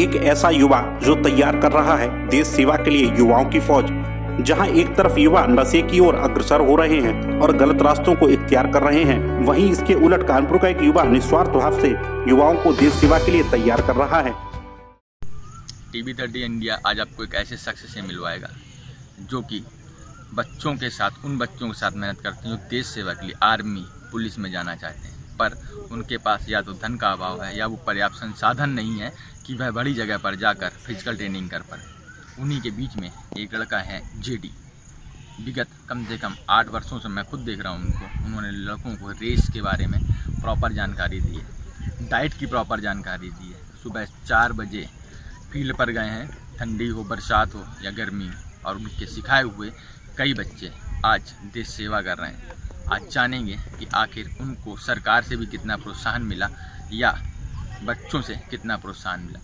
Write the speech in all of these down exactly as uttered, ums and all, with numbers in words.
एक ऐसा युवा जो तैयार कर रहा है देश सेवा के लिए युवाओं की फौज। जहां एक तरफ युवा नशे की ओर अग्रसर हो रहे हैं और गलत रास्तों को इख्तियार कर रहे हैं, वहीं इसके उलट कानपुर का एक युवा निस्वार्थ भाव से युवाओं को देश सेवा के लिए तैयार कर रहा है। टीवी थर्टी इंडिया आज आपको एक ऐसे शख्स से मिलवाएगा जो कि बच्चों के साथ उन बच्चों के साथ मेहनत करते हैं जो देश सेवा के लिए आर्मी पुलिस में जाना चाहते हैं, पर उनके पास या तो धन का अभाव है या वो पर्याप्त संसाधन नहीं है कि वह बड़ी जगह पर जाकर फिजिकल ट्रेनिंग कर पाए। उन्हीं के बीच में एक लड़का है जेडी। विगत कम से कम आठ वर्षों से मैं खुद देख रहा हूँ उनको। उन्होंने लड़कों को रेस के बारे में प्रॉपर जानकारी दी है, डाइट की प्रॉपर जानकारी दी है। सुबह चार बजे फील्ड पर गए हैं, ठंडी हो बरसात हो या गर्मी, और उनके सिखाए हुए कई बच्चे आज देश सेवा कर रहे हैं। आज जानेंगे कि आखिर उनको सरकार से भी कितना प्रोत्साहन मिला या बच्चों से कितना प्रोत्साहन मिला।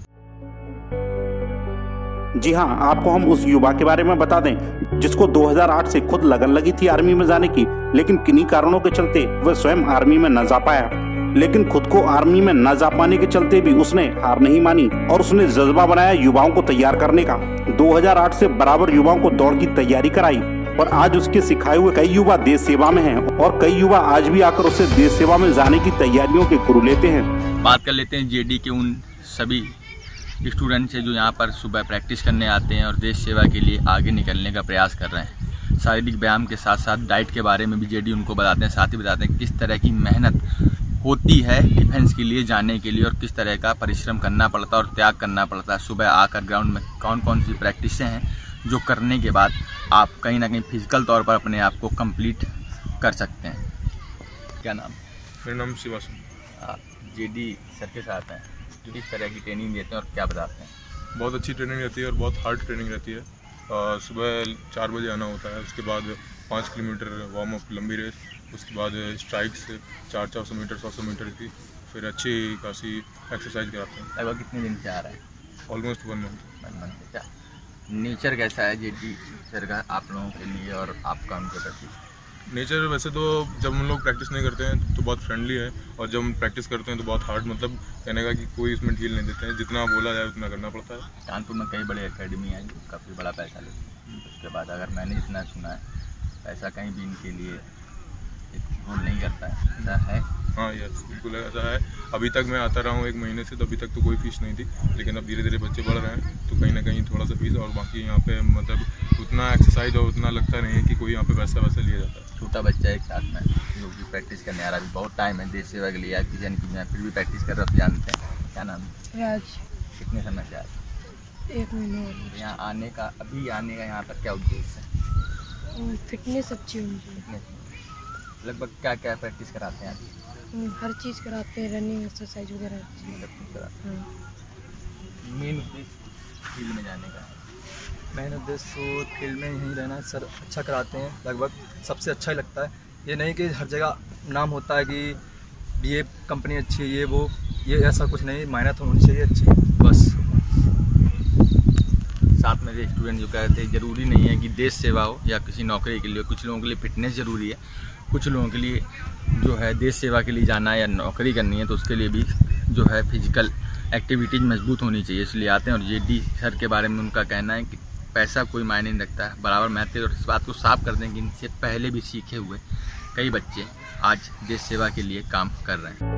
जी हां, आपको हम उस युवा के बारे में बता दें जिसको दो हज़ार आठ से खुद लगन लगी थी आर्मी में जाने की, लेकिन किन्हीं कारणों के चलते वह स्वयं आर्मी में न जा पाया। लेकिन खुद को आर्मी में न जा पाने के चलते भी उसने हार नहीं मानी और उसने जज्बा बनाया युवाओं को तैयार करने का। दो हज़ार आठ से बराबर युवाओं को दौड़ की तैयारी कराई और आज उसके सिखाए हुए कई युवा देश सेवा में हैं और कई युवा आज भी आकर उसे देश सेवा में जाने की तैयारियों के गुरु लेते हैं। बात कर लेते हैं जेडी के उन सभी स्टूडेंट से जो यहाँ पर सुबह प्रैक्टिस करने आते हैं और देश सेवा के लिए आगे निकलने का प्रयास कर रहे हैं। शारीरिक व्यायाम के साथ साथ डाइट के बारे में भी जेडी उनको बताते हैं, साथ ही बताते हैं किस तरह की मेहनत होती है डिफेंस के लिए जाने के लिए और किस तरह का परिश्रम करना पड़ता है और त्याग करना पड़ता है। सुबह आकर ग्राउंड में कौन कौन सी प्रैक्टिसें हैं जो करने के बाद आप कहीं ना कहीं फिजिकल तौर पर अपने आप को कंप्लीट कर सकते हैं। क्या नाम? मेरा नाम शिवासन। आप जेडी सर के साथ हैं, जो किस तरह की ट्रेनिंग देते हैं और क्या बताते हैं? बहुत अच्छी ट्रेनिंग रहती है और बहुत हार्ड ट्रेनिंग रहती है। आ, सुबह चार बजे आना होता है, उसके बाद पाँच किलोमीटर वार्म अप लंबी रेस, उसके बाद स्ट्राइक से चार चार सौ मीटर सौ सौ मीटर की, फिर अच्छी खासी एक्सरसाइज कराते हैं। लगभग कितने दिन से आ रहा है? Almost one month. One month से। क्या नेचर कैसा है जेडी सर का आप लोगों के लिए और आपका उनके प्रति? नेचर वैसे तो जब हम लोग प्रैक्टिस नहीं करते हैं तो बहुत फ्रेंडली है, और जब हम प्रैक्टिस करते हैं तो बहुत हार्ड, मतलब कहने का कि कोई इसमें ढील नहीं देते हैं, जितना बोला जाए उतना करना पड़ता है। कानपुर में कई बड़े एकेडमी हैं जो काफ़ी बड़ा पैसा लेते हैं, उसके बाद अगर मैंने जितना सुना है पैसा कहीं भी इनके लिए रोल नहीं करता है, ऐसा है? हाँ यस, बिल्कुल ऐसा है। अभी तक मैं आता रहा हूँ एक महीने से, तो अभी तक तो कोई फीस नहीं थी, लेकिन अब धीरे धीरे बच्चे बढ़ रहे हैं तो कहीं ना कहीं थोड़ा सा फीस, और बाकी यहाँ पे मतलब उतना एक्सरसाइज और उतना लगता नहीं है कि कोई यहाँ पे पैसा वैसा लिया जाता है। छोटा बच्चा एक साथ में जो भी प्रैक्टिस करने आ रहा है, अभी बहुत टाइम है देश सेवा के लिए, आपकी जान की फिर भी प्रैक्टिस कर रहे हो, जानते हैं क्या नाम है? राज। कितने समय से आज? एक महीने। यहाँ आने का अभी आने का यहाँ पर क्या उद्देश्य है? फिटनेस अच्छी होनी चाहिए। फिटनेस लगभग क्या क्या प्रैक्टिस कराते हैं अभी? हर चीज़ कराते हैं, रनिंग एक्सरसाइज वगैरह। मेन उद्देश्य फील्ड में जाने का है? मेन उद्देश्य तो फील्ड में यहीं रहना है सर। अच्छा कराते हैं, लगभग सबसे अच्छा ही लगता है। ये नहीं कि हर जगह नाम होता है कि ये कंपनी अच्छी है, ये वो, ये ऐसा कुछ नहीं। मेहनत होनी चाहिए अच्छी, बस। साथ में स्टूडेंट जो कहते हैं ज़रूरी नहीं है कि देश सेवा हो या किसी नौकरी के लिए, कुछ लोगों के लिए फिटनेस ज़रूरी है, कुछ लोगों के लिए जो है देश सेवा के लिए जाना है या नौकरी करनी है तो उसके लिए भी जो है फिजिकल एक्टिविटीज़ मजबूत होनी चाहिए, इसलिए आते हैं। और जेडी सर के बारे में उनका कहना है कि पैसा कोई मायने नहीं रखता है, बराबर महत्व है। और इस बात को साफ कर दें कि इनसे पहले भी सीखे हुए कई बच्चे आज देश सेवा के लिए काम कर रहे हैं।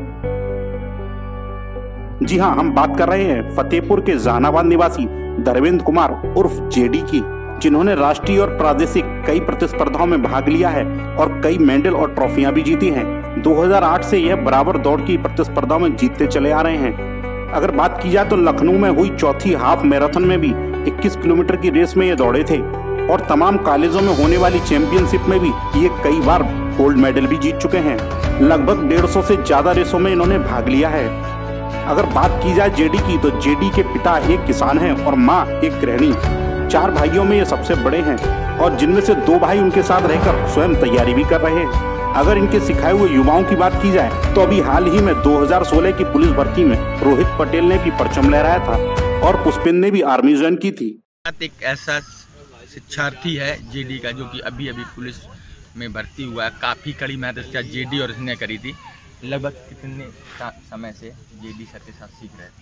जी हां, हम बात कर रहे हैं फतेहपुर के जहानाबाद निवासी धर्मेंद्र कुमार उर्फ जेडी की, जिन्होंने राष्ट्रीय और प्रादेशिक कई प्रतिस्पर्धाओं में भाग लिया है और कई मेडल और ट्रॉफियां भी जीती हैं। दो हज़ार आठ से यह बराबर दौड़ की प्रतिस्पर्धाओं में जीतते चले आ रहे हैं। अगर बात की जाए तो लखनऊ में हुई चौथी हाफ मैराथन में भी इक्कीस किलोमीटर की रेस में ये दौड़े थे और तमाम कॉलेजों में होने वाली चैंपियनशिप में भी ये कई बार गोल्ड मेडल भी जीत चुके हैं। लगभग डेढ़ सौ से ज्यादा रेसों में इन्होंने भाग लिया है। अगर बात की जाए जेडी की तो जेडी के पिता एक किसान हैं और माँ एक गृहिणी। चार भाइयों में ये सबसे बड़े हैं और जिनमें से दो भाई उनके साथ रहकर स्वयं तैयारी भी कर रहे हैं। अगर इनके सिखाए हुए युवाओं की बात की जाए तो अभी हाल ही में दो हज़ार सोलह की पुलिस भर्ती में रोहित पटेल ने भी परचम लहराया था और पुष्पिन ने भी आर्मी ज्वाइन की थी। एक ऐसा शिक्षार्थी है जेडी का जो कि अभी अभी पुलिस में भर्ती हुआ है। काफ़ी कड़ी मेहनत जेडी और इसने करी थी। लगभग कितने समय से जेडी सर के साथ सीख रहे थे?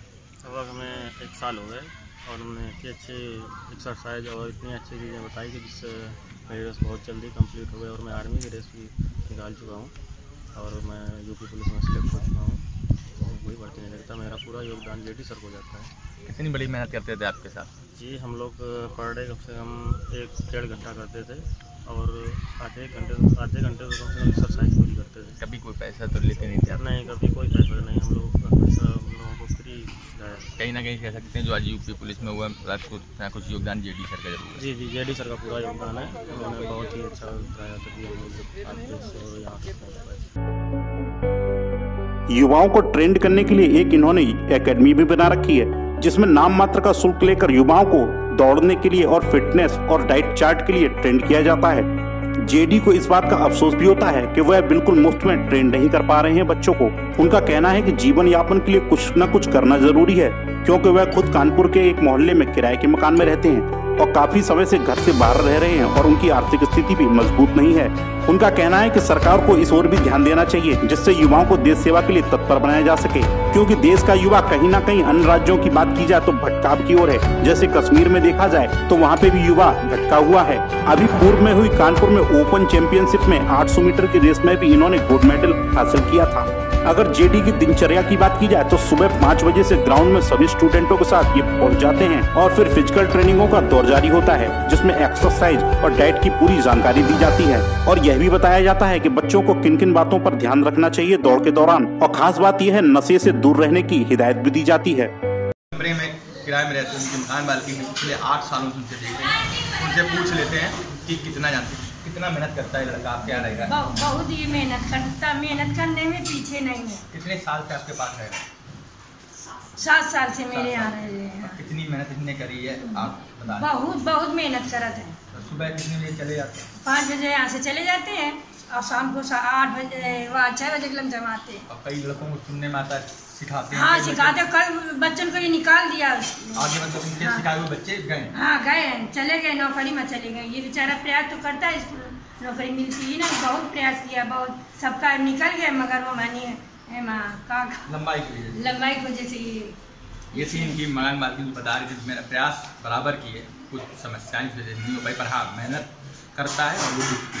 सबक हमें एक साल हो गए और उन्होंने इतनी अच्छी एक्सरसाइज और इतनी अच्छी चीज़ें बताई कि जिससे मेरी रेस बहुत जल्दी कंप्लीट हो गई और मैं आर्मी की रेस भी निकाल चुका हूँ और मैं यूपी पुलिस में सिलेक्ट हो चुका हूँ। तो कोई भर्ती नहीं लगता, मेरा पूरा योगदान जेडी सर को जाता है। कितनी बड़ी मेहनत करते थे आपके साथ? जी हम लोग पर डे कम से कम एक डेढ़ घंटा करते थे और आधे घंटे आधे घंटे तो कम से कम एक्सरसाइज पूरी करते थे। कभी कोई पैसा तो लेते नहीं थे आप? नहीं, कभी कोई पैसा नहीं, हम लोग हमेशा हम लोगों को फ्री सिखाया। कहीं ना कहीं कह सकते हैं जो आज यूपी पुलिस में हुआ कुछ ना कुछ योगदान जेडी सर का जरूर है। जी जी जेडी सर का पूरा योगदान है, उन्होंने बहुत ही अच्छा बताया तभी हम लोग आज देश और यहाँ तक पहुँच पाए। युवाओं को ट्रेंड करने के लिए एक इन्होंने एकेडमी भी बना रखी है जिसमें नाम मात्र का शुल्क लेकर युवाओं को दौड़ने के लिए और फिटनेस और डाइट चार्ट के लिए ट्रेंड किया जाता है। जेडी को इस बात का अफसोस भी होता है कि वह बिल्कुल मुफ्त में ट्रेन नहीं कर पा रहे हैं बच्चों को। उनका कहना है कि जीवन यापन के लिए कुछ न कुछ करना जरूरी है क्योंकि वह खुद कानपुर के एक मोहल्ले में किराए के मकान में रहते हैं और काफी समय से घर से बाहर रह रहे हैं और उनकी आर्थिक स्थिति भी मजबूत नहीं है। उनका कहना है कि सरकार को इस ओर भी ध्यान देना चाहिए जिससे युवाओं को देश सेवा के लिए तत्पर बनाया जा सके, क्योंकि देश का युवा कहीं ना कहीं अन्य राज्यों की बात की जाए तो भटकाव की ओर है। जैसे कश्मीर में देखा जाए तो वहाँ पे भी युवा भटका हुआ है। अभी पूर्व में हुई कानपुर में ओपन चैंपियनशिप में आठ सौ मीटर की रेस में भी इन्होंने गोल्ड मेडल हासिल किया था। अगर जेडी की दिनचर्या की बात की जाए तो सुबह पाँच बजे से ग्राउंड में सभी स्टूडेंटों के साथ ये पहुंच जाते हैं और फिर फिजिकल ट्रेनिंगों का दौर जारी होता है जिसमें एक्सरसाइज और डाइट की पूरी जानकारी दी जाती है और यह भी बताया जाता है कि बच्चों को किन किन बातों पर ध्यान रखना चाहिए दौड़ के दौरान, और खास बात यह है नशे से दूर रहने की हिदायत भी दी जाती है। कमरे में किराए में रहते हैं, उनके मकान मालकिन पिछले आठ सालों से उनसे देख रहे हैं, उनसे पूछ लेते हैं कि कितना जानते हैं, कितना मेहनत करता है लड़का, आप क्या रहेगा? बहुत ही मेहनत करता, मेहनत करने में पीछे नहीं है। कितने साल से आपके पास रहेगा? सात साल से मेरे यहाँ रहे हैं। कितनी मेहनत इसने करी है आप बता? बहुत बहुत मेहनत करते हैं। तो सुबह कितने बजे चले जाते हैं? पाँच बजे यहाँ से चले जाते हैं और शाम को आठ बजे वहाँ छः बजे के लग जमाते हैं। और कई लड़कों को सुनने में आता है सिखाते हैं। हाँ सिखाते हैं, कल बच्चों को ये निकाल दिया आगे, मतलब उनके हाँ। सिखाए हुए बच्चे गए? हाँ गए, चले गए, नौकरी में चले गए। ये बेचारा प्रयास तो करता है, इसको नौकरी मिलती ही ना, बहुत प्रयास किया, बहुत सबका निकल गया मगर वो मानिए का लंबाई की वजह से लंबाई की वजह से ये ये सीन की मकान मालकिन बता रही थी मेरा प्रयास बराबर की है, कुछ समस्याएं इस वजह से नहीं हो पाई, पर हाँ मेहनत करता है और वो दिखती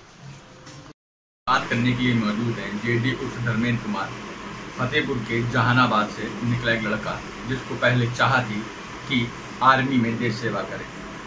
है। बात करने के लिए मौजूद है जेडी उर्फ धर्मेंद्र कुमार, फतेहपुर के जहानाबाद से निकला एक लड़का जिसको पहले चाह थी कि आर्मी में देश सेवा करे।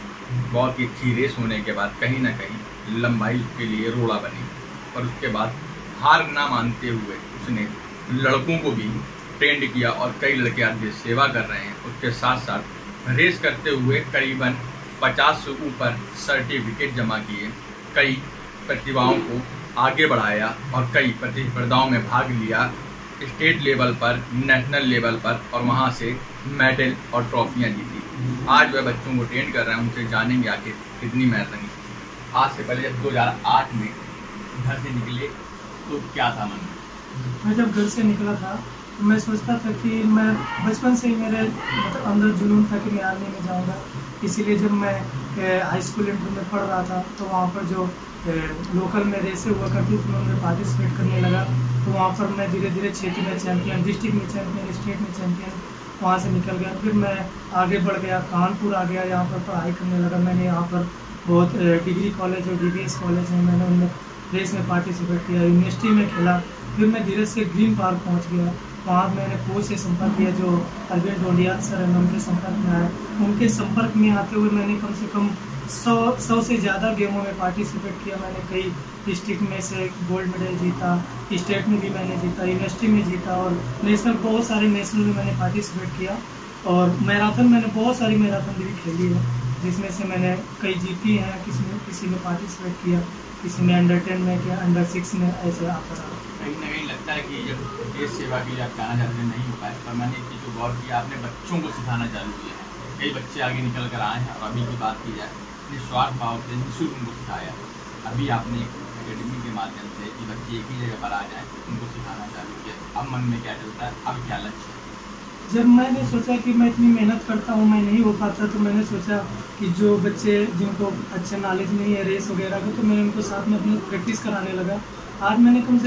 बहुत ही अच्छी रेस होने के बाद कहीं ना कहीं लंबाई उसके लिए रोड़ा बनी और उसके बाद हार ना मानते हुए उसने लड़कों को भी ट्रेंड किया और कई लड़के आज देश सेवा कर रहे हैं। उसके साथ साथ रेस करते हुए करीबन पचास से ऊपर सर्टिफिकेट जमा किए, कई प्रतिभाओं को आगे बढ़ाया और कई प्रतिस्पर्धाओं में भाग लिया, स्टेट लेवल पर, नेशनल लेवल पर, और वहां से मेडल और ट्रॉफियां जीती। आज वह बच्चों को ट्रेन कर रहे हैं, उनसे जानेंगे आखिर कितनी मेहनत लगी। आज से पहले जब दो हज़ार आठ में घर से निकले तो क्या था मन में? मैं जब घर से निकला था तो मैं सोचता था कि मैं बचपन से ही मेरे मतलब अंदर जुनून था कि मैं आर्मी में जाऊंगा। इसीलिए जब मैं हाई स्कूल इंटर में पढ़ रहा था तो वहाँ पर जो ए, लोकल में रेसें हुआ करती थी उनमें पार्टिसिपेट करने लगा। तो वहाँ पर मैं धीरे धीरे क्षेत्र में चैम्पियन, डिस्ट्रिक्ट में चैम्पियन, स्टेट में चैम्पियन वहाँ से निकल गया। फिर मैं आगे बढ़ गया, कानपुर आ गया, यहाँ पर पढ़ाई करने लगा। मैंने यहाँ पर बहुत डिग्री कॉलेज और डी बी एस कॉलेज है, मैंने उनमें रेस में पार्टिसिपेट किया, यूनिवर्सिटी में खेला। फिर मैं धीरे से ग्रीन पार्क पहुँच गया, वहाँ मैंने कोच से संपर्क किया जो अरविंद डोंडियाल सर हैं, उनके संपर्क में आया। उनके संपर्क में आते हुए मैंने कम से कम सौ सौ से ज़्यादा गेमों में पार्टिसिपेट किया। मैंने कई डिस्ट्रिक्ट में से गोल्ड मेडल जीता, स्टेट में भी मैंने जीता, यूनिवर्सिटी में जीता और नेशनल, बहुत सारे नेशनल में मैंने पार्टिसिपेट किया। और मैराथन मैंने बहुत सारी मैराथन भी खेली है जिसमें से मैंने कई जीती हैं, किसी में किसी में पार्टिसिपेट किया, किसी में अंडर टेन में किया, अंडर सिक्स में, ऐसे आप कहीं ना कहीं लगता है कि जब देश सेवा के लिए आप जाना चाहते नहीं हो पाए, पर मैंने एक चीज़ को गौर किया, आपने बच्चों को सिखाना चालू किया है। कई बच्चे आगे निकल कर आए हैं और अभी की बात की जाए निस्वार्थ भाव से निःशुल्क उनको सिखाया। अभी आपने एकेडमी के माध्यम से कि बच्चे एक ही जगह पर आ जाए उनको सिखाना चालू किया। अब मन में क्या चलता है, अब क्या लक्ष्य है? जब मैंने सोचा कि मैं इतनी मेहनत करता हूँ, मैं नहीं हो पाता, तो मैंने सोचा कि जो बच्चे जिनको अच्छा नॉलेज नहीं है रेस वगैरह का, तो मैं उनको साथ में अपनी प्रैक्टिस कराने लगा। आज मैंने कम से कम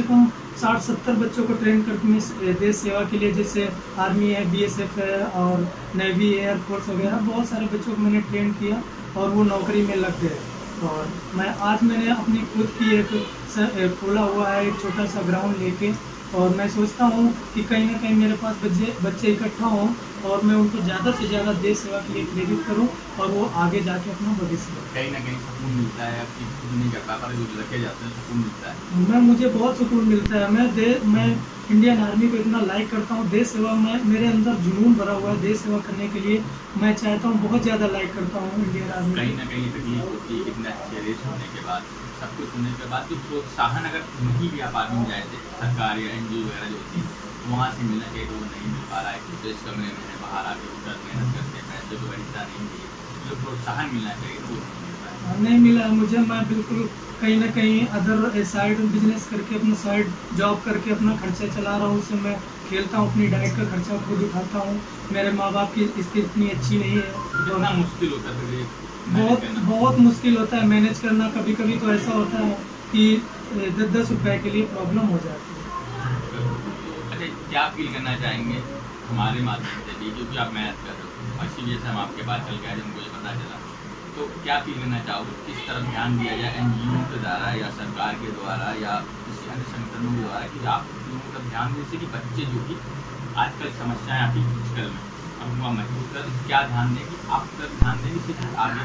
साठ सत्तर बच्चों को ट्रेन करती हूँ देश सेवा के लिए, जैसे आर्मी है, बीएसएफ है और नेवी, एयरफोर्स वगैरह बहुत सारे बच्चों को मैंने ट्रेन किया और वो नौकरी में लग गए। और मैं आज मैंने अपनी खुद की एक खोला हुआ है एक छोटा सा ग्राउंड लेके, और मैं सोचता हूँ कि कहीं ना कहीं मेरे पास बच्चे बच्चे इकट्ठा हों और मैं उनको ज़्यादा से ज़्यादा देश सेवा के लिए प्रेरित करूँ और वो आगे जाके अपना भविष्य बनाएं। कहीं ना कहीं सुकून मिलता है, आपकी खुद नहीं कर पाता, जो लगे जाते हैं सुकून मिलता है। मैं मुझे बहुत सुकून मिलता है। मैं दे मैं इंडियन आर्मी को इतना लाइक करता हूँ, देश सेवा में मेरे अंदर जुनून भरा हुआ है, देश सेवा करने के लिए मैं चाहता हूँ, बहुत ज़्यादा लाइक करता हूँ इंडियन आर्मी। कहीं ना कहीं तकलीफ होती है, कितने अच्छे रेस होने के बाद, सब कुछ होने के बाद जो प्रोत्साहन अगर नहीं भी आप आर्मी में जाए थे, सरकार या एन जी ओ वगैरह जो होती है वहाँ से मिलना चाहिए, तो वो नहीं मिल पा रहा है। तो इस कमरे में बाहर आके उधर मेहनत करते हैं, पैसे को हिस्सा नहीं दिए, जो प्रोत्साहन मिलना चाहिए वो नहीं मिल रहा है। नहीं मिला है मुझे। मैं बिल्कुल कहीं ना कहीं अदर साइड बिजनेस करके, अपना साइड जॉब करके अपना खर्चा चला रहा हूँ, उससे मैं खेलता हूँ, अपनी डाइट का खर्चा खुद उठाता हूँ। मेरे माँ बाप की स्थिति इतनी अच्छी नहीं है, कितना मुश्किल होता है, बहुत बहुत मुश्किल होता है मैनेज करना। कभी कभी तो ऐसा होता है कि दस दस रुपए के लिए प्रॉब्लम हो जाती है। अच्छा, क्या फील करना चाहेंगे हमारे माध्यम से भी, क्योंकि आप मेहनत कर रहे हो, इसी वजह से हम आपके पास चल के आज हमको ये पता चला, तो क्या फील करना चाहोगे, किस तरफ ध्यान दिया जाए एन जी ओ के द्वारा या सरकार के द्वारा या किसी अन्य संगठनों के द्वारा कि आप लोगों को तब ध्यान दें कि बच्चे जो कि आजकल समस्याएं आपकी फिजिकल में अब हुआ महसूस कर, क्या ध्यान दें कि आप तक ध्यान दें कि आगे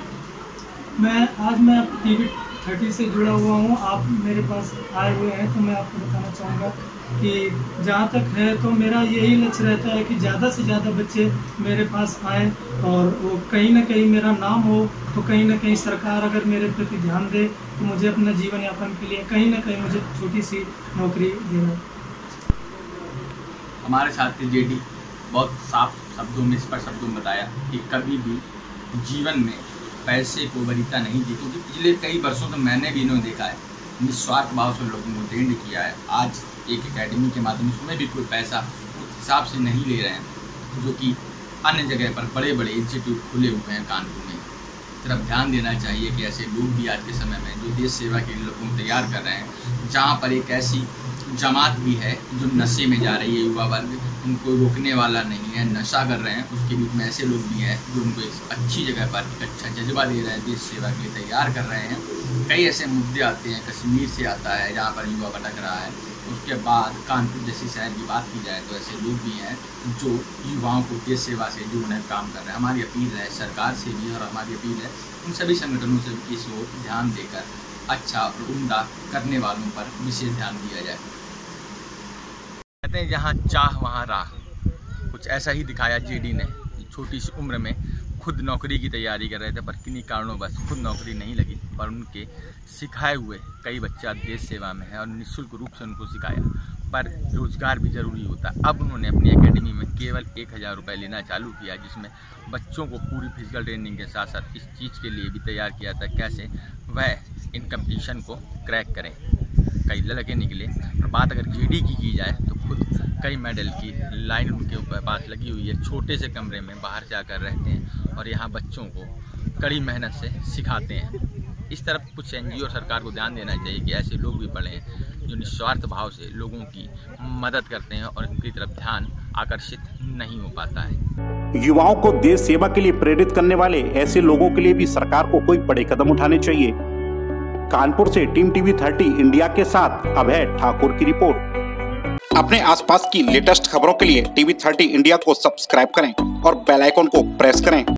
बहुत। मैं आज मैं टीवी थर्टी से जुड़ा हुआ हूँ, आप मेरे पास आए हुए हैं, तो मैं आपको बताना चाहूँगा कि जहाँ तक है तो मेरा यही लक्ष्य रहता है कि ज़्यादा से ज़्यादा बच्चे मेरे पास आएँ और वो कहीं ना कहीं मेरा नाम हो, तो कहीं ना कहीं सरकार अगर मेरे प्रति ध्यान दे तो मुझे अपना जीवन यापन के लिए कहीं ना कहीं मुझे छोटी सी नौकरी देना। हमारे साथ जे डी बहुत साफ शब्दों में, स्पष्ट शब्दों में बताया कि कभी भी जीवन में पैसे को वरीयता नहीं दी, क्योंकि पिछले कई वर्षों से मैंने भी इन्होंने देखा है, निस्वार्थ भाव से लोगों को ट्रेंड किया है। आज एक एकेडमी के माध्यम से भी कोई पैसा उस हिसाब से नहीं ले रहे हैं, जो कि अन्य जगह पर बड़े बड़े इंस्टीट्यूट खुले हुए हैं कानपुर में। तरफ ध्यान देना चाहिए कि ऐसे लोग भी आज के समय में जो देश सेवा के लिए लोगों को तैयार कर रहे हैं, जहाँ पर एक ऐसी जमात भी है जो नशे में जा रही है, युवा वर्ग उनको रोकने वाला नहीं है, नशा कर रहे हैं, उसके बीच में ऐसे लोग भी हैं जो उनको एक अच्छी जगह पर एक अच्छा जज्बा दे रहे हैं, देश सेवा के लिए तैयार कर रहे हैं। कई ऐसे मुद्दे आते हैं, कश्मीर से आता है जहाँ पर युवा भटक रहा है, उसके बाद कानपुर जैसी शहर की बात की जाए तो ऐसे लोग भी हैं जो युवाओं को देश सेवा से जोड़ने काम कर रहे हैं। हमारी अपील है सरकार से भी और हमारी अपील है उन सभी संगठनों से भी इस ओर ध्यान देकर अच्छा और उम्दा करने वालों पर विशेष ध्यान दिया जाए। कहते हैं जहाँ चाह वहाँ राह, कुछ ऐसा ही दिखाया जेडी ने। छोटी सी उम्र में खुद नौकरी की तैयारी कर रहे थे, पर किन्हीं कारणों बस खुद नौकरी नहीं लगी, पर उनके सिखाए हुए कई बच्चा देश सेवा में है और निःशुल्क रूप से उनको सिखाया। पर रोज़गार भी ज़रूरी होता है। अब उन्होंने अपनी एकेडमी में केवल एक हज़ार रुपये लेना चालू किया, जिसमें बच्चों को पूरी फिजिकल ट्रेनिंग के साथ साथ इस चीज़ के लिए भी तैयार किया था कैसे वह इन कंपटीशन को क्रैक करें। कई लड़के निकले। और बात अगर जेडी की की जाए तो खुद कई मेडल की लाइन उनके ऊपर पास लगी हुई है। छोटे से कमरे में बाहर से आकर रहते हैं और यहाँ बच्चों को कड़ी मेहनत से सिखाते हैं। इस तरफ कुछ एनजीओ और सरकार को ध्यान देना चाहिए कि ऐसे लोग भी पढ़ें जो निस्वार्थ भाव से लोगों की मदद करते हैं और उनकी तरफ ध्यान आकर्षित नहीं हो पाता है। युवाओं को देश सेवा के लिए प्रेरित करने वाले ऐसे लोगों के लिए भी सरकार को कोई बड़े कदम उठाने चाहिए। कानपुर से टीम टीवी थर्टी इंडिया के साथ अभय ठाकुर की रिपोर्ट। अपने आसपास की लेटेस्ट खबरों के लिए टीवी थर्टी इंडिया को सब्सक्राइब करें और बेल आइकन को प्रेस करें।